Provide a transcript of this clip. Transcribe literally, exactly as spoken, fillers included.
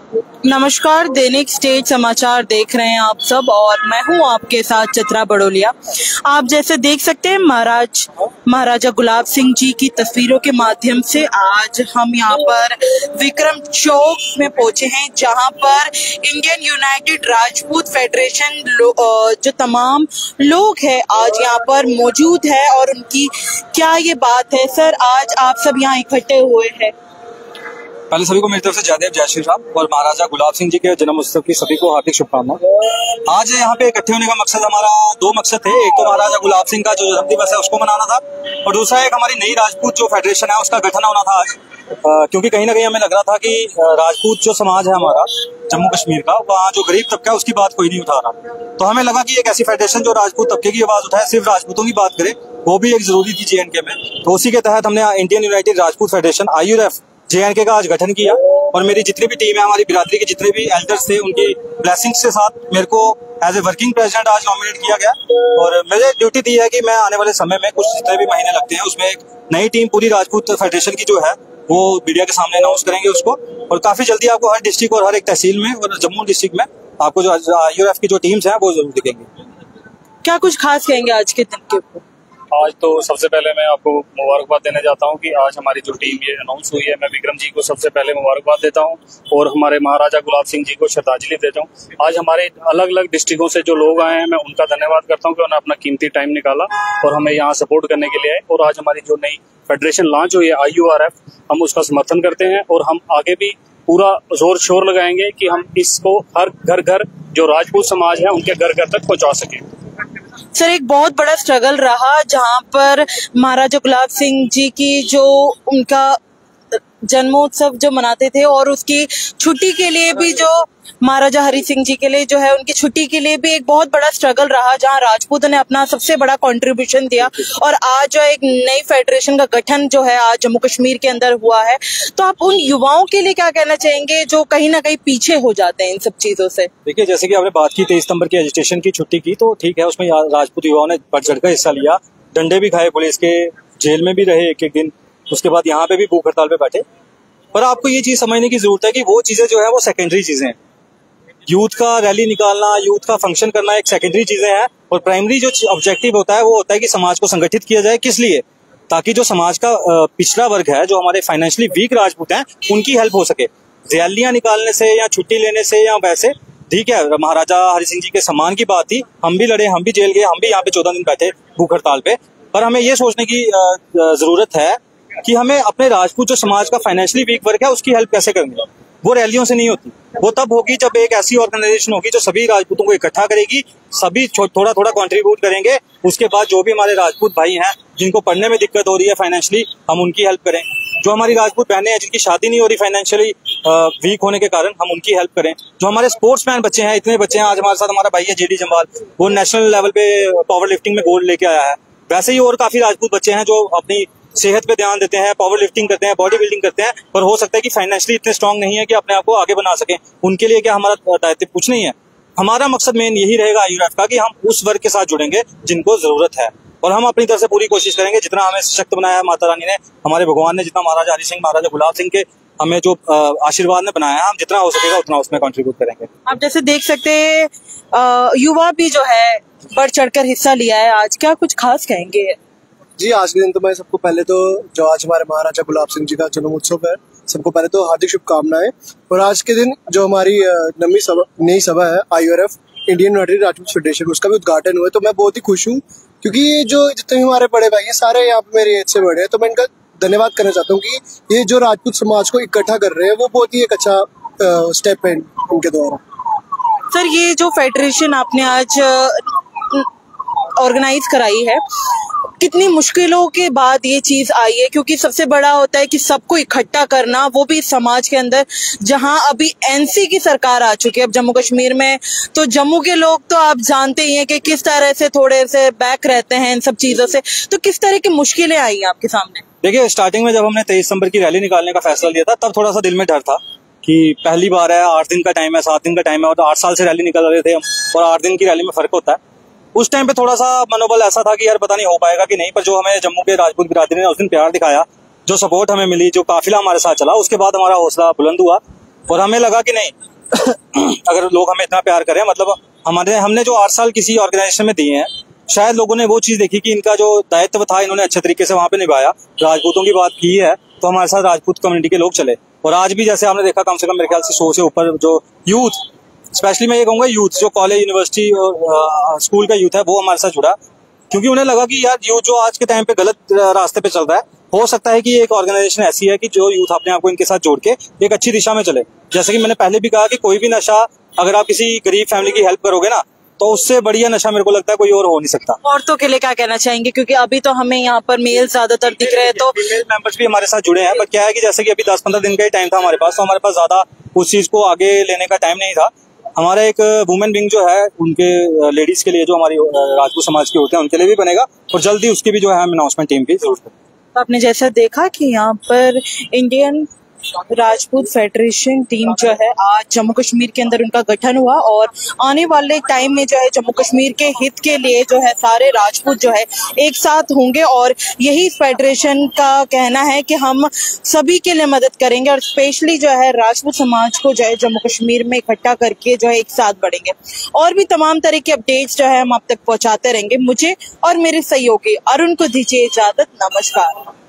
नमस्कार, दैनिक स्टेट समाचार देख रहे हैं आप सब और मैं हूं आपके साथ चित्रा बड़ोलिया। आप जैसे देख सकते हैं महाराज महाराजा गुलाब सिंह जी की तस्वीरों के माध्यम से आज हम यहां पर विक्रम चौक में पहुंचे हैं, जहां पर इंडियन यूनाइटेड राजपूत फेडरेशन जो तमाम लोग हैं आज यहां पर मौजूद है। और उनकी क्या ये बात है सर, आज आप सब यहाँ इकट्ठे हुए हैं? पहले सभी को मेरी तरफ से जयदेव जय श्री राम और महाराजा गुलाब सिंह जी के जन्म उत्सव की सभी को हार्दिक शुभकामनाएं। आज यहाँ पे इकट्ठे होने का मकसद हमारा दो मकसद थे। एक तो महाराजा गुलाब सिंह का जो जन्म दिवस है उसको मनाना था और दूसरा एक हमारी नई राजपूत जो फेडरेशन है उसका गठन होना था आज। आ, क्योंकि कहीं ना कहीं हमें लग रहा था कि राजपूत जो समाज है हमारा जम्मू कश्मीर का, वहाँ जो गरीब तबका है उसकी बात कोई नहीं उठा रहा। तो हमें लगा कि एक ऐसी फेडरेशन जो राजपूत तबके की आवाज उठाए, सिर्फ राजपूतों की बात करे, वो भी एक जरूरी थी जे एंड के में। तो उसी के तहत हमने Indian United Rajput Federation I U F J and K का आज गठन किया। और मेरी जितनी भी टीम है, हमारी बिरादरी के जितने भी एल्डर्स थे, उनकी ब्लेसिंग्स के साथ मेरे को एज ए वर्किंग प्रेसिडेंट आज नॉमिनेट किया गया। और मुझे ड्यूटी दी है कि मैं आने वाले समय में कुछ जितने भी महीने लगते हैं उसमें एक नई टीम पूरी राजपूत फेडरेशन की जो है वो मीडिया के सामने अनाउंस करेंगे उसको। और काफी जल्दी आपको हर डिस्ट्रिक्ट और हर एक तहसील में और जम्मू डिस्ट्रिक्ट में आपको जो आई यू एफ की जो टीम्स हैं वो जरूर दिखेंगे। क्या कुछ खास कहेंगे आज के दिन के ऊपर? आज तो सबसे पहले मैं आपको मुबारकबाद देने जाता हूं कि आज हमारी जो टीम ये अनाउंस हुई है, मैं विक्रम जी को सबसे पहले मुबारकबाद देता हूं और हमारे महाराजा गुलाब सिंह जी को श्रद्धांजलि देता हूं। आज हमारे अलग अलग डिस्ट्रिक्टों से जो लोग आए हैं, मैं उनका धन्यवाद करता हूं कि उन्होंने अपना कीमती टाइम निकाला और हमें यहाँ सपोर्ट करने के लिए आए। और आज हमारी जो नई फेडरेशन लॉन्च हुई है आई यू आर एफ, हम उसका समर्थन करते हैं और हम आगे भी पूरा जोर शोर लगाएंगे कि हम इसको हर घर घर जो राजपूत समाज है उनके घर घर तक पहुंचा सकें। सर, एक बहुत बड़ा स्ट्रगल रहा जहां पर महाराजा गुलाब सिंह जी की जो उनका जन्मोत्सव जो मनाते थे और उसकी छुट्टी के लिए भी जो महाराजा हरि सिंह जी के लिए जो है उनकी छुट्टी के लिए भी एक बहुत बड़ा स्ट्रगल रहा, जहां राजपूतों ने अपना सबसे बड़ा कंट्रीब्यूशन दिया। और आज जो एक नई फेडरेशन का गठन जो है आज जम्मू कश्मीर के अंदर हुआ है, तो आप उन युवाओं के लिए क्या कहना चाहेंगे जो कहीं ना कहीं पीछे हो जाते हैं इन सब चीजों से? देखिए, जैसे कि आपने बात की तेईस सितंबर की रजिस्ट्रेशन की छुट्टी की, तो ठीक है, उसमें राजपूत युवाओं ने बढ़ चढ़कर हिस्सा लिया, डंडे भी खाए पुलिस के, जेल में भी रहे एक एक दिन, उसके बाद यहाँ पे भी भूख हड़ताल पे बैठे। पर आपको ये चीज समझने की जरूरत है कि वो चीजें जो है वो सेकेंडरी चीजें हैं। यूथ का रैली निकालना, यूथ का फंक्शन करना एक सेकेंडरी चीजें हैं और प्राइमरी जो ऑब्जेक्टिव होता है वो होता है कि समाज को संगठित किया जाए। किस लिए? ताकि जो समाज का पिछड़ा वर्ग है, जो हमारे फाइनेंशियली वीक राजपूत हैं, उनकी हेल्प हो सके। रैलियां निकालने से या छुट्टी लेने से या वैसे, ठीक है, महाराजा हरि सिंह जी के सम्मान की बात थी, हम भी लड़े, हम भी जेल गए, हम भी यहाँ पे चौदह दिन बैठे भूख हड़ताल पे। पर हमें ये सोचने की जरूरत है कि हमें अपने राजपूत जो समाज का फाइनेंशियली वीक वर्ग है उसकी हेल्प कैसे करेंगे। वो रैलियों से नहीं होती, वो तब होगी जब एक ऐसी ऑर्गेनाइजेशन होगी जो सभी राजपूतों को इकट्ठा करेगी, सभी थोड़ा थोड़ा कंट्रीब्यूट करेंगे। उसके बाद जो भी हमारे राजपूत भाई हैं जिनको पढ़ने में दिक्कत हो रही है फाइनेंशियली, हम उनकी हेल्प करें। जो हमारी राजपूत बहनें हैं जिनकी शादी नहीं हो रही फाइनेंशियली वीक होने के कारण, हम उनकी हेल्प करें। जो हमारे स्पोर्ट्समैन बच्चे हैं, इतने बच्चे हैं, आज हमारे साथ हमारा भाई है जेडी जम्वाल, वो नेशनल लेवल पे पावर लिफ्टिंग में गोल्ड लेके आया है। वैसे ही और काफी राजपूत बच्चे हैं जो अपनी सेहत पे ध्यान देते हैं, पावर लिफ्टिंग करते हैं, बॉडी बिल्डिंग करते हैं, पर हो सकता है कि फाइनेंशियली इतने स्ट्रांग नहीं है कि अपने आप को आगे बना सकें। उनके लिए क्या हमारा दायित्व कुछ नहीं है? हमारा मकसद मेन यही रहेगा आई यू एफ का कि हम उस वर्ग के साथ जुड़ेंगे जिनको जरूरत है और हम अपनी तरफ से पूरी कोशिश करेंगे। जितना हमें सशक्त बनाया है माता रानी ने, हमारे भगवान ने, जितना महाराजा हरि सिंह, महाराजा गुलाब सिंह के हमें जो आशीर्वाद ने बनाया है, हम जितना हो सकेगा उतना उसमें कंट्रीब्यूट करेंगे। आप जैसे देख सकते हैं युवा भी जो है बढ़ चढ़कर हिस्सा लिया है आज, क्या कुछ खास कहेंगे? जी, आज के दिन तो मैं सबको पहले तो जो आज हमारे महाराजा गुलाब सिंह जी का जन्म उत्सव है, सबको पहले तो हार्दिक शुभकामनाएं। और आज के दिन जो हमारी नई सभा नई सभा है I U R F Indian United Rajput Federation, उसका भी उद्घाटन हुआ, तो मैं बहुत ही खुश हूँ क्योंकि ये जो जितने भी हमारे बड़े भाई हैं सारे यहाँ पे मेरी एज से बड़े हैं, तो मैं इनका धन्यवाद करना चाहता हूँ कि ये जो राजपूत समाज को इकट्ठा कर रहे हैं वो बहुत ही एक अच्छा स्टेप है इनके द्वारा। सर, ये जो फेडरेशन आपने आज ऑर्गेनाइज कराई है, कितनी मुश्किलों के बाद ये चीज आई है? क्योंकि सबसे बड़ा होता है कि सबको इकट्ठा करना, वो भी समाज के अंदर, जहां अभी एन सी की सरकार आ चुकी है अब जम्मू कश्मीर में, तो जम्मू के लोग तो आप जानते ही हैं कि किस तरह से थोड़े से बैक रहते हैं इन सब चीजों से। तो किस तरह की मुश्किलें आई आपके सामने? देखिए, स्टार्टिंग में जब हमने तेईस सितंबर की रैली निकालने का फैसला लिया था, तब थोड़ा सा दिल में डर था कि पहली बार है, आठ दिन का टाइम है, सात दिन का टाइम है, और तो आठ साल से रैली निकाल रहे थे हम, और आठ दिन की रैली में फर्क होता है। उस टाइम पे थोड़ा सा मनोबल ऐसा था कि यार पता नहीं हो पाएगा कि नहीं, पर जो हमें जम्मू के राजपूत बिरादरी ने उस दिन प्यार दिखाया, जो सपोर्ट हमें मिली, जो काफिला हमारे साथ चला, उसके बाद हमारा हौसला बुलंद हुआ और हमें लगा कि नहीं अगर लोग हमें इतना प्यार करें, मतलब हमारे हमने जो आठ साल किसी ऑर्गेनाइजेशन में दिए हैं, शायद लोगों ने वो चीज देखी कि इनका जो दायित्व था इन्होंने अच्छे तरीके से वहां पे निभाया, राजपूतों की बात की है तो हमारे साथ राजपूत कम्युनिटी के लोग चले। और आज भी जैसे आपने देखा, कम से कम मेरे ख्याल से सौ से ऊपर जो यूथ, स्पेशली मैं ये कहूंगा यूथ जो कॉलेज यूनिवर्सिटी और स्कूल का यूथ है वो हमारे साथ जुड़ा, क्योंकि उन्हें लगा कि यार यूथ जो आज के टाइम पे गलत रास्ते पे चल रहा है, हो सकता है कि ये एक ऑर्गेनाइजेशन ऐसी है कि जो यूथ अपने आप को इनके साथ जोड़ के एक अच्छी दिशा में चले। जैसे कि मैंने पहले भी कहा कि कोई भी नशा अगर आप किसी गरीब फैमिली की हेल्प करोगे ना, तो उससे बढ़िया नशा मेरे को लगता है कोई और हो नहीं सकता। औरतों के लिए क्या कहना चाहेंगे, क्योंकि अभी तो हमें यहाँ पर मेल ज्यादातर दिख रहे हैं, तो फीमेल मेंबर्स भी हमारे साथ जुड़े हैं, बट क्या है कि जैसे कि अभी दस पंद्रह दिन का ही टाइम था हमारे पास, तो हमारे पास ज्यादा उस चीज को आगे लेने का टाइम नहीं था। हमारा एक वुमेन विंग जो है उनके लेडीज के लिए, जो हमारी राजपूत समाज के होते हैं उनके लिए भी बनेगा, और जल्दी उसकी भी जो है हम अनाउंसमेंट टीम की जरूरत है। आपने जैसा देखा कि यहाँ पर इंडियन राजपूत फेडरेशन टीम जो है आज जम्मू कश्मीर के अंदर उनका गठन हुआ, और आने वाले टाइम में जो है जम्मू कश्मीर के हित के लिए जो है सारे राजपूत जो है एक साथ होंगे, और यही फेडरेशन का कहना है कि हम सभी के लिए मदद करेंगे और स्पेशली जो है राजपूत समाज को जो है जम्मू कश्मीर में इकट्ठा करके जो है एक साथ बढ़ेंगे। और भी तमाम तरह के अपडेट्स जो है हम आप तक पहुंचाते रहेंगे। मुझे और मेरे सहयोगी अरुण को दीजिए इजाजत। नमस्कार।